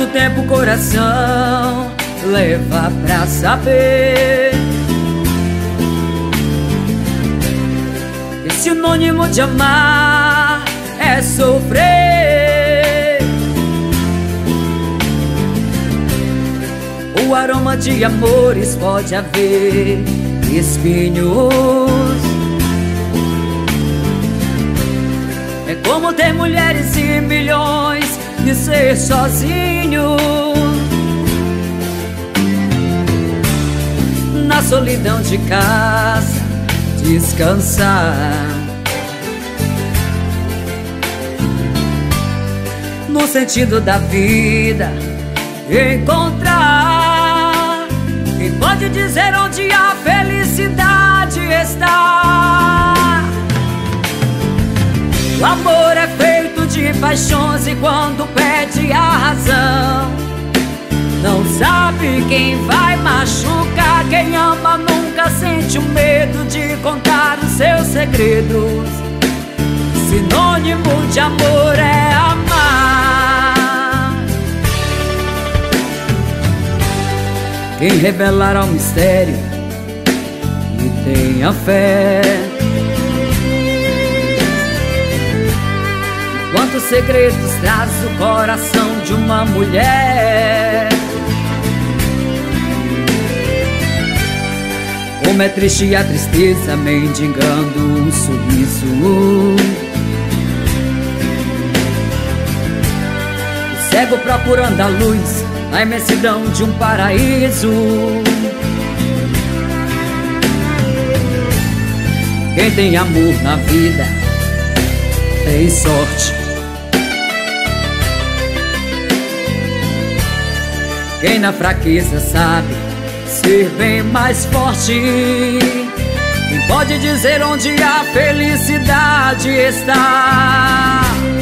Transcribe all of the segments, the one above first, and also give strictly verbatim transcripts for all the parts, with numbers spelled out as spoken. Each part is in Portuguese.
Quanto tempo o coração leva pra saber que sinônimo de amar é sofrer. O aroma de amores pode haver espinhos. É como ter mulheres e milhões e ser sozinho na solidão de casa, descansar no sentido da vida, encontrar quem pode dizer onde a felicidade está. O amor é feito de paixões e quando perde a razão, não sabe quem vai machucar. Quem ama nunca sente o medo de contar os seus segredos. Sinônimo de amor é amar. Quem revelar ao mistério e tenha fé. Quantos segredos traz o coração de uma mulher. Como é triste a tristeza mendigando um sorriso. O cego procurando a luz na imensidão de um paraíso. Quem tem amor na vida tem sorte. Quem na fraqueza sabe ser bem mais forte. Quem pode dizer onde a felicidade está.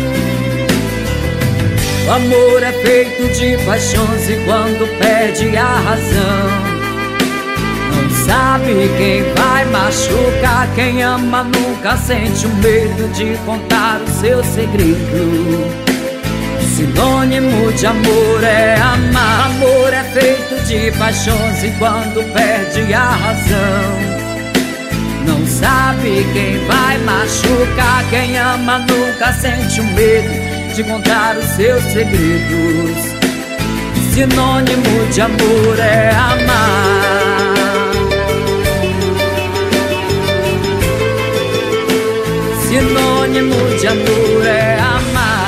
O amor é feito de paixões e quando perde a razão, não sabe quem vai machucar. Quem ama nunca sente o medo de contar o seu segredo. Sinônimo de amor é amar. Amor é feito de paixões e quando perde a razão, não sabe quem vai machucar. Quem ama nunca sente o medo de contar os seus segredos. Sinônimo de amor é amar. Sinônimo de amor é amar.